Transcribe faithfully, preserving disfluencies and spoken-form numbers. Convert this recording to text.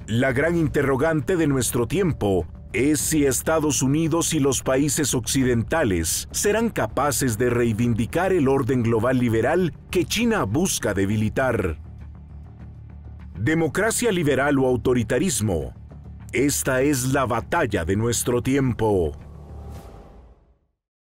La gran interrogante de nuestro tiempo es si Estados Unidos y los países occidentales serán capaces de reivindicar el orden global liberal que China busca debilitar. Democracia liberal o autoritarismo. Esta es la batalla de nuestro tiempo.